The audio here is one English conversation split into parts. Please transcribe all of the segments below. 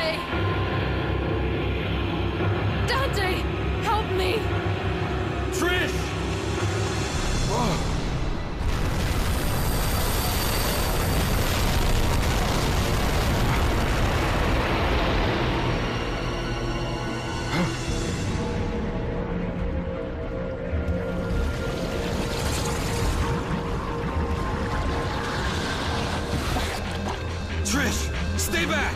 Dante! Dante! Help me! Trish! Whoa. Trish, stay back!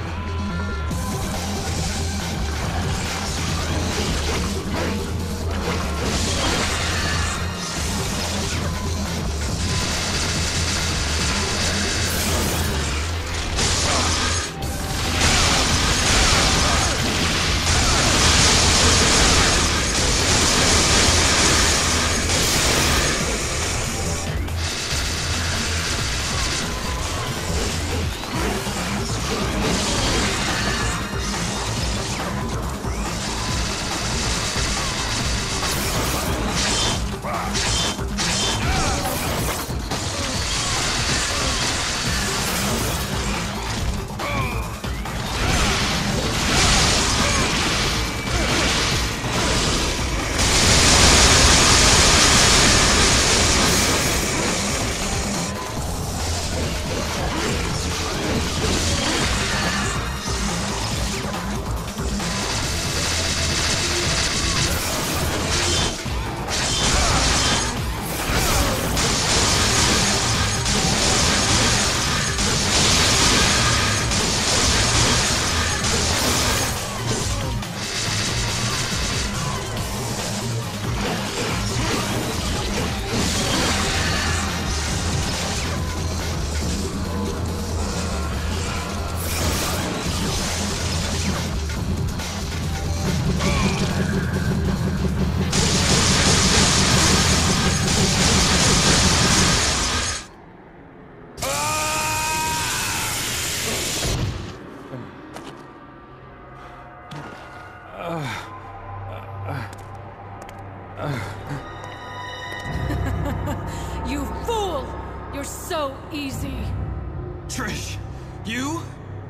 You fool! You're so easy! Trish, you?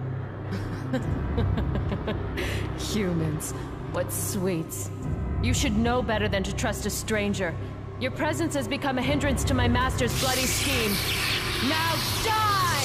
Humans, what sweets. You should know better than to trust a stranger. Your presence has become a hindrance to my master's bloody scheme. Now die!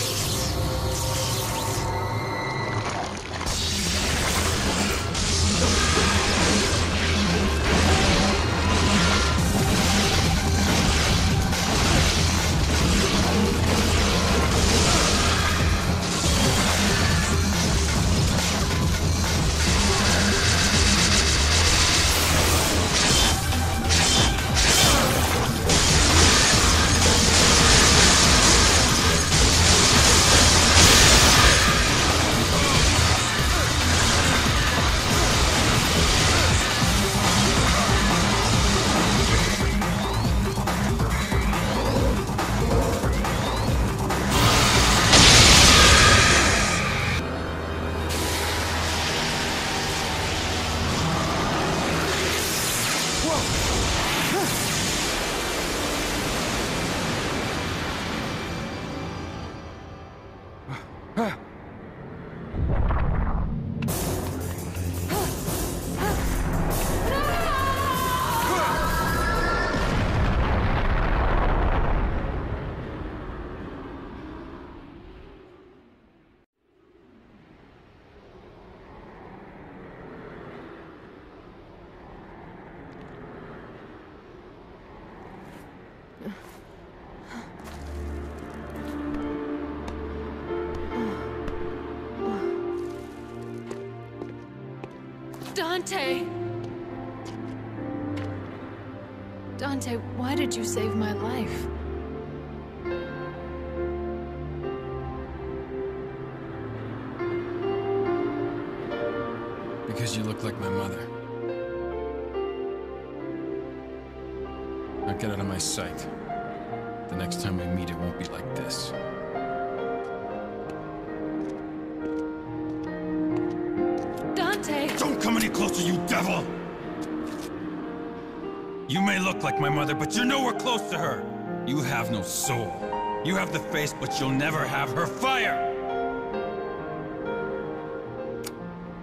Dante! Dante, why did you save my life? Because you look like my mother. Now get out of my sight. The next time we meet, it won't be like this. Dante! Don't come any closer, you devil! You may look like my mother, but you're nowhere close to her. You have no soul. You have the face, but you'll never have her fire!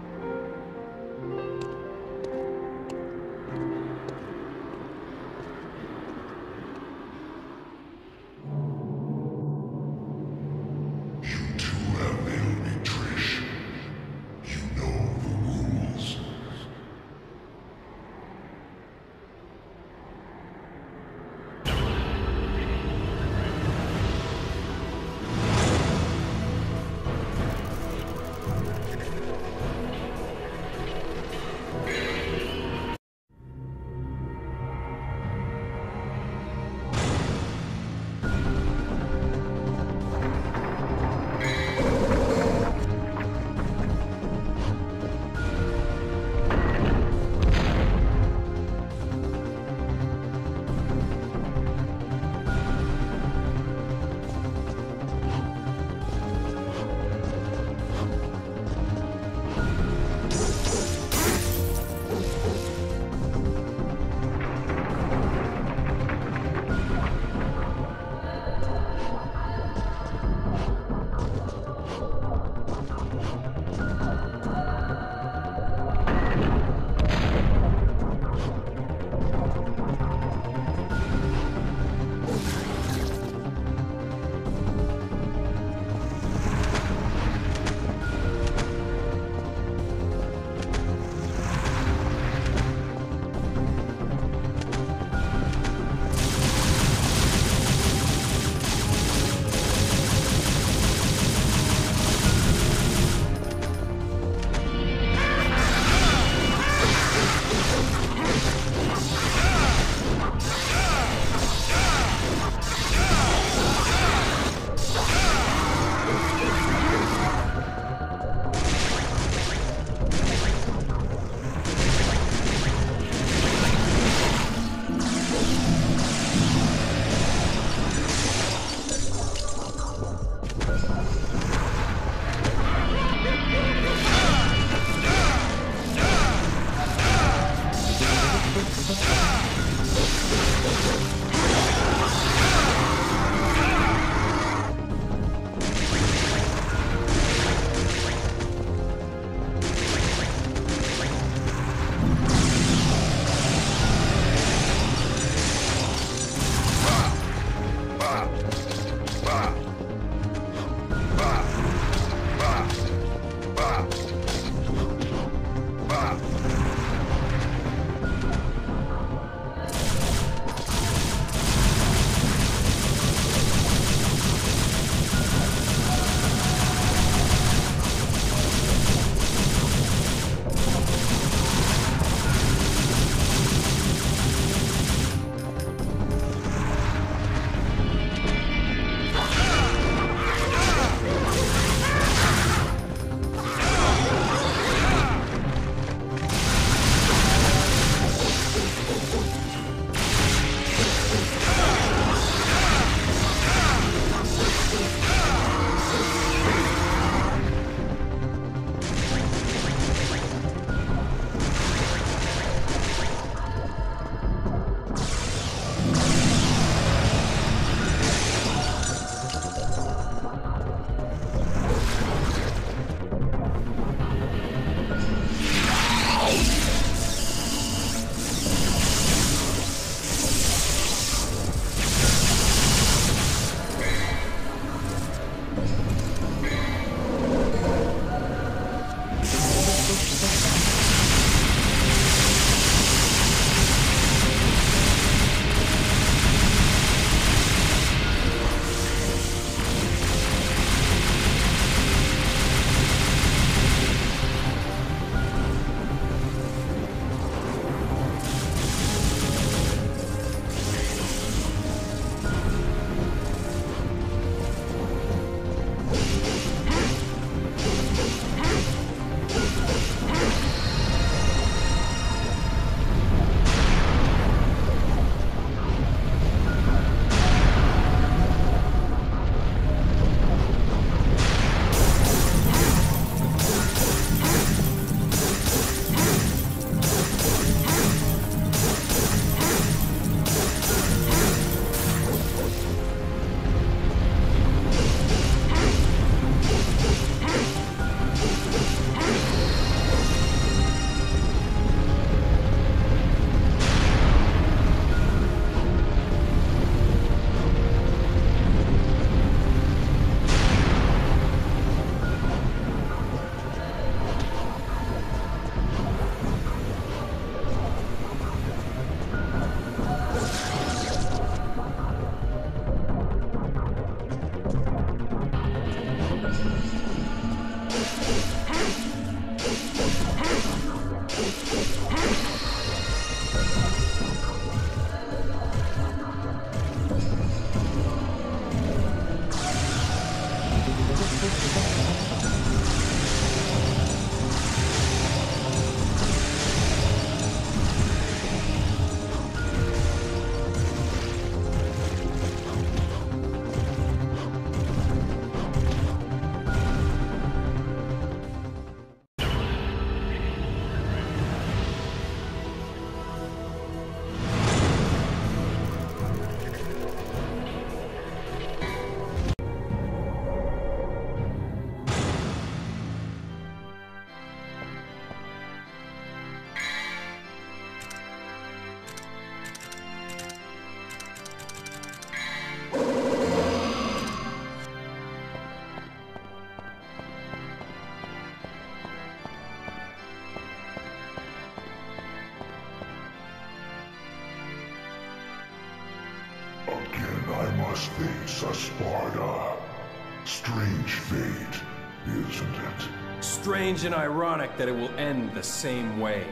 I must face a Sparda. Strange fate, isn't it? Strange and ironic that it will end the same way.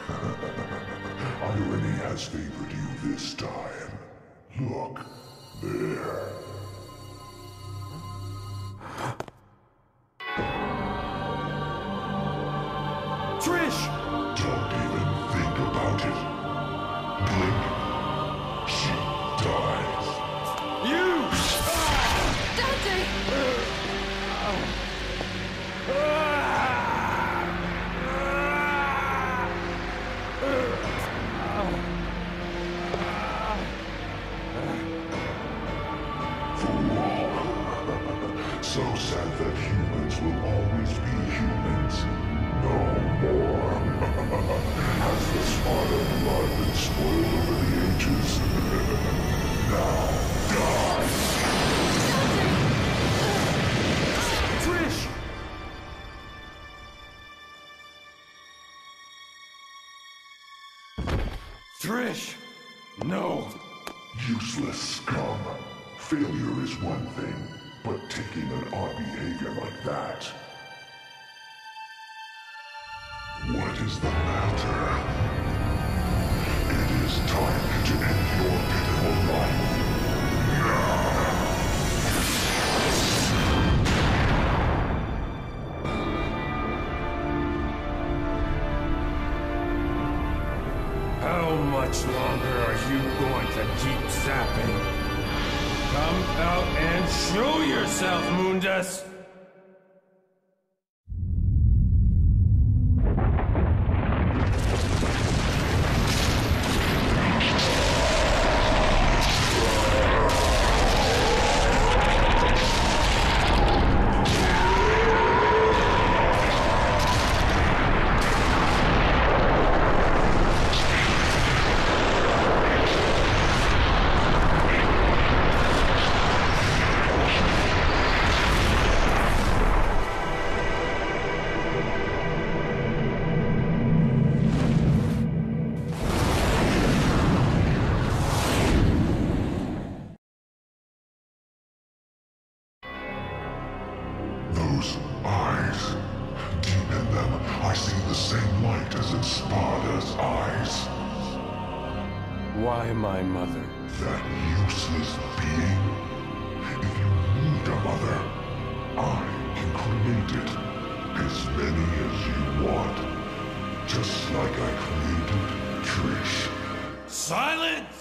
Irony has favored you this time. Look, there. Trish! Don't even think about it. Blink. She dies. You! Dante! So sad that humans will always be humans. No more. Has the Sparta blood been spoiled over the ages? Now, die! Trish! Trish! No! Useless scum. Failure is one thing, but taking an odd behavior like that... What is the matter? It is time to end your pitiful life. How much longer are you going to keep zapping? Come out and show yourself, Mundus! Those eyes. Deep in them, I see the same light as in Sparda's eyes. Why my mother? That useless being. If you need a mother, I can create it. As many as you want. Just like I created Trish. Silence!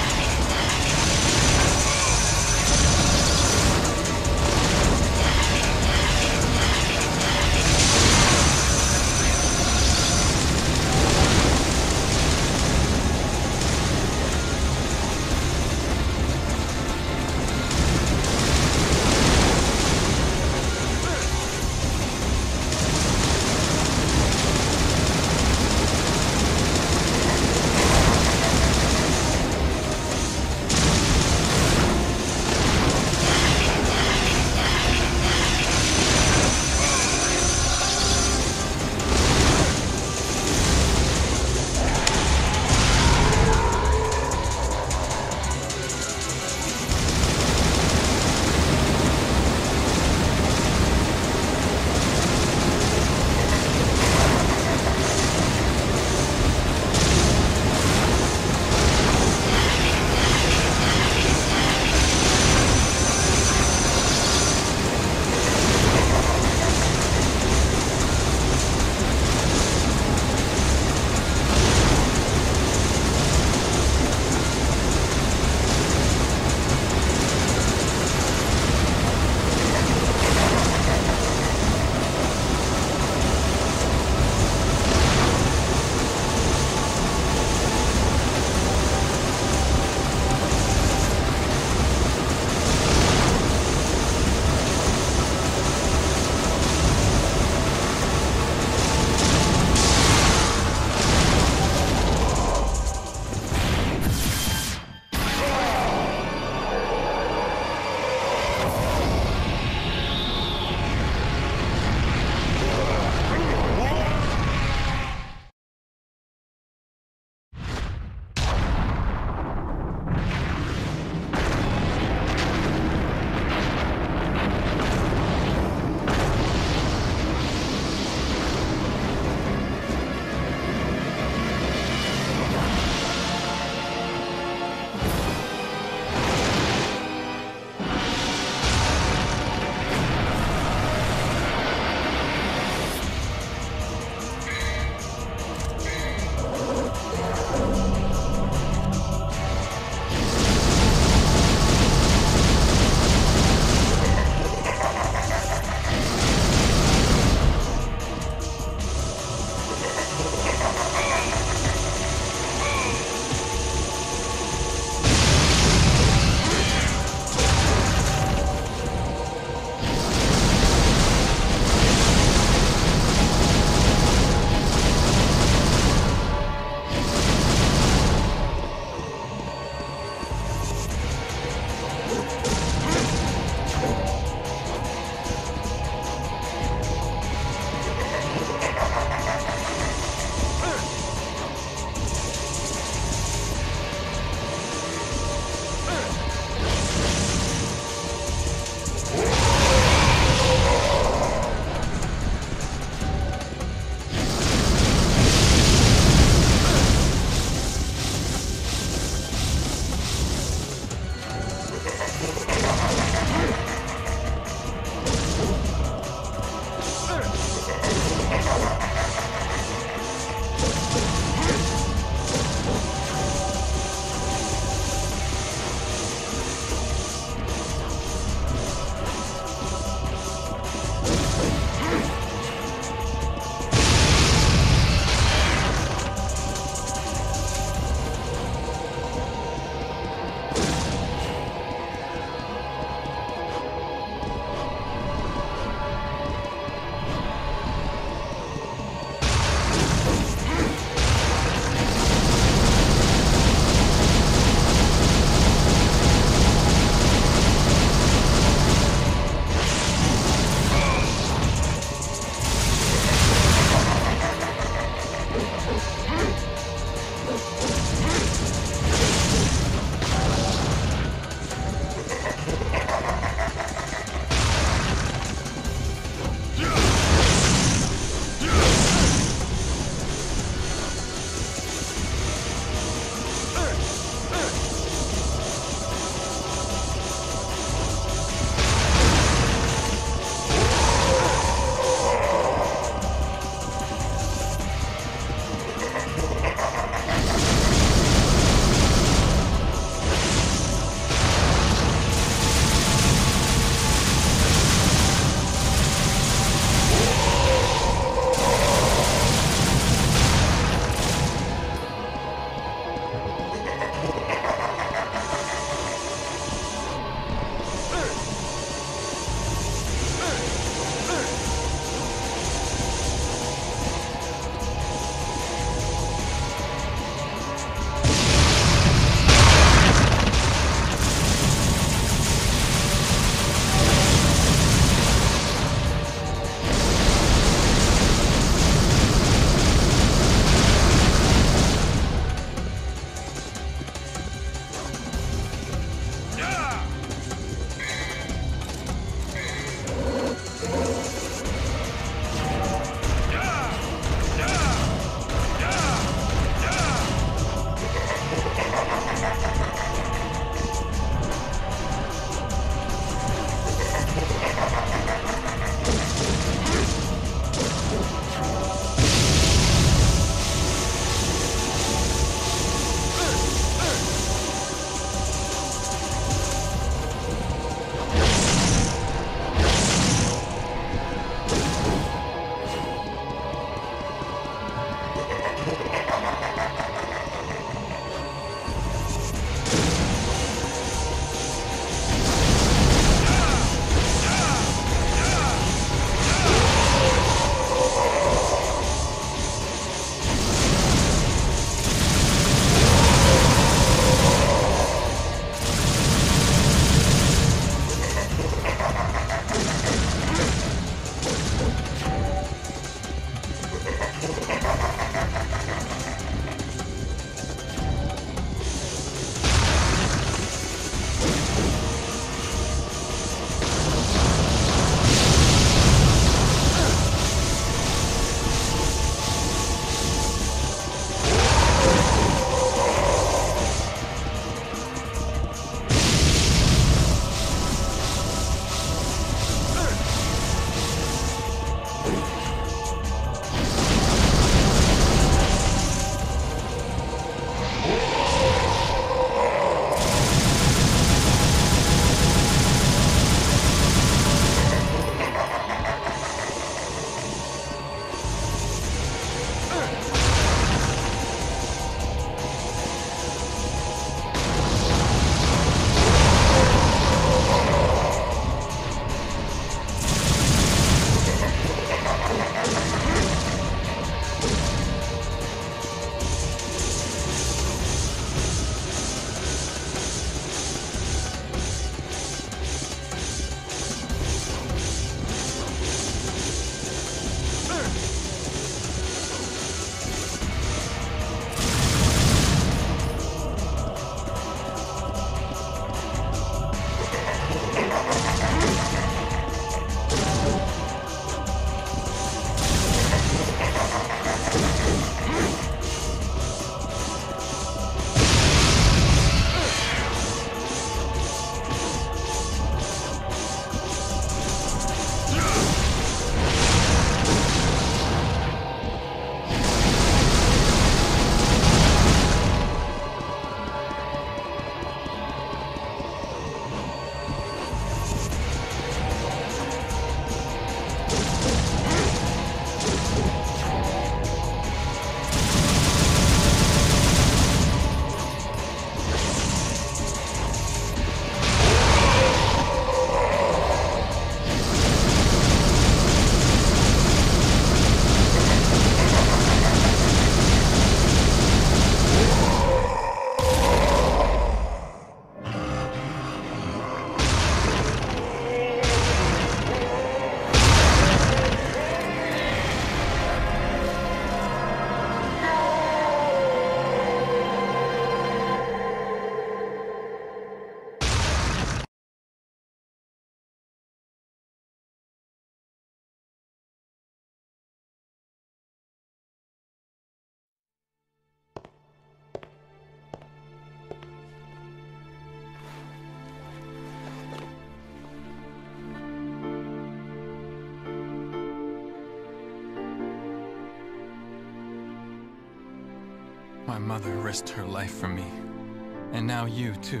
mother risked her life for me. And now you, too.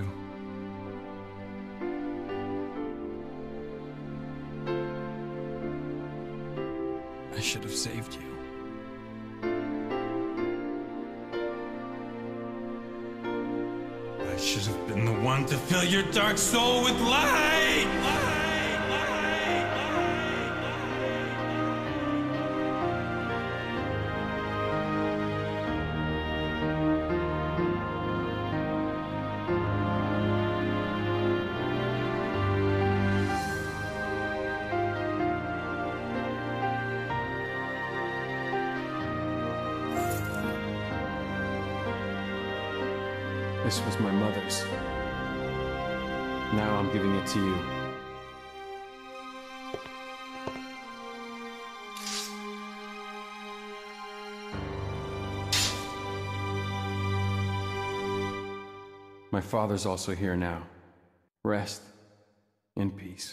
I should have saved you. I should have been the one to fill your dark soul with light! This was my mother's. Now I'm giving it to you. My father's also here now. Rest in peace.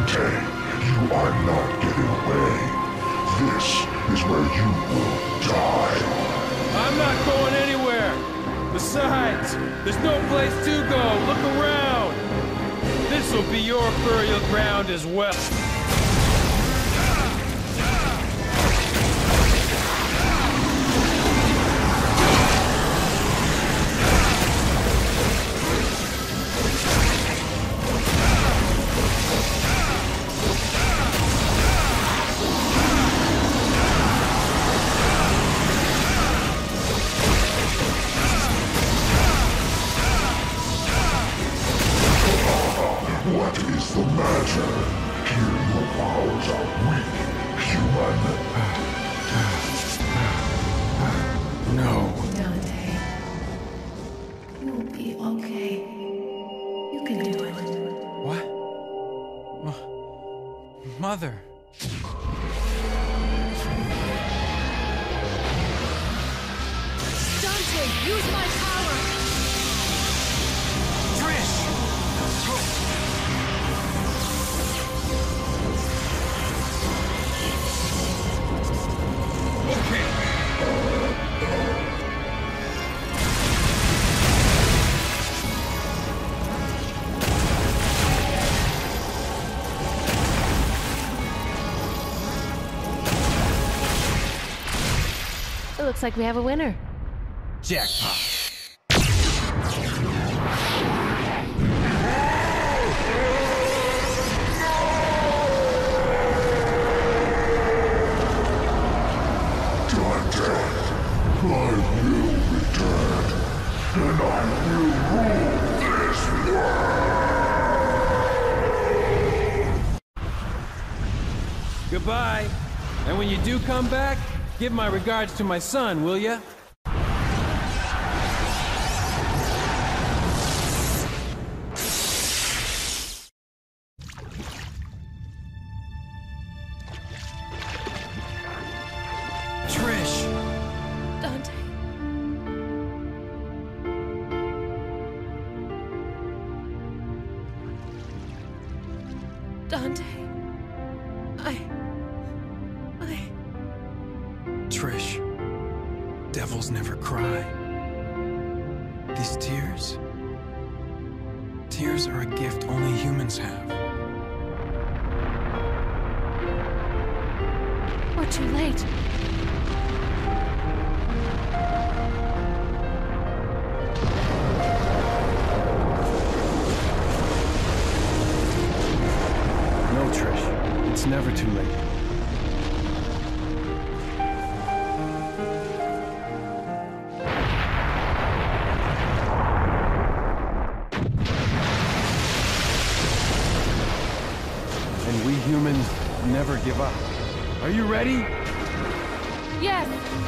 Dante, you are not getting away. This is where you will die. I'm not going anywhere! Besides, there's no place to go! Look around! This'll be your burial ground as well! What is the matter? Here your powers are weak, human. No. Dante, you'll be okay. You can do it. What? Mother. Dante, use my power! Trish! Okay. It looks like we have a winner. Jackpot. Dante, I will return, and I will rule this world! Goodbye! And when you do come back, give my regards to my son, will ya? Trish! Dante. Dante. Trish. Devils never cry. These tears... Tears are a gift only humans have. We're too late. No, Trish. It's never too late. And we humans never give up. Are you ready? Yes!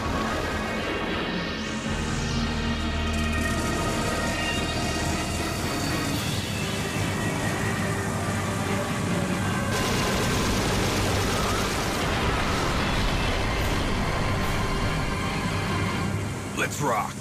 Let's rock!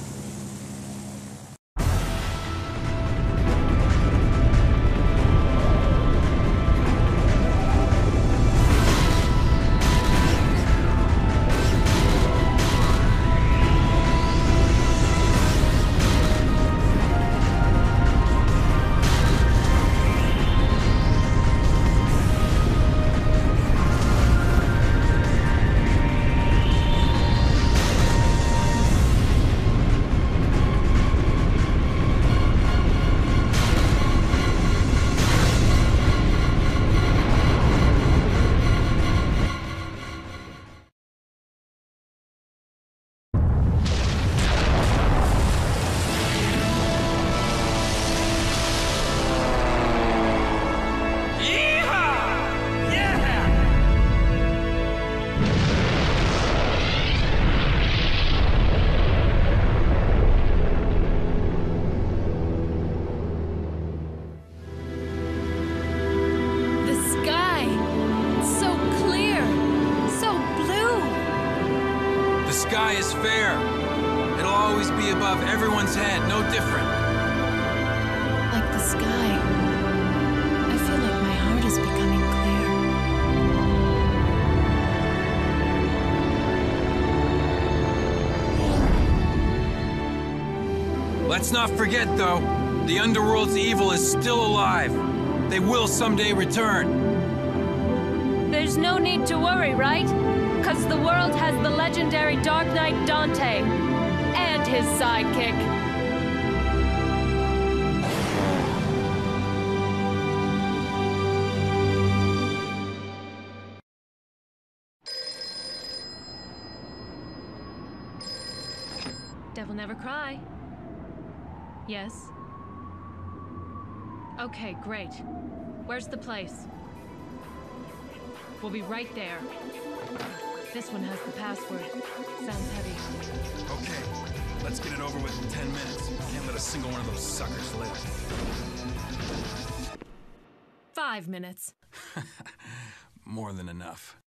sky is fair. It'll always be above everyone's head, no different. Like the sky. I feel like my heart is becoming Let's not forget, though, the Underworld's evil is still alive. They will someday return. There's no need to worry, right? 'Cause the world has the legendary Dark Knight Dante and his sidekick. Devil never cry. Yes? Okay, great. Where's the place? We'll be right there. This one has the password. Sounds heavy. Okay, let's get it over with in 10 minutes. Can't let a single one of those suckers live. 5 minutes. More than enough.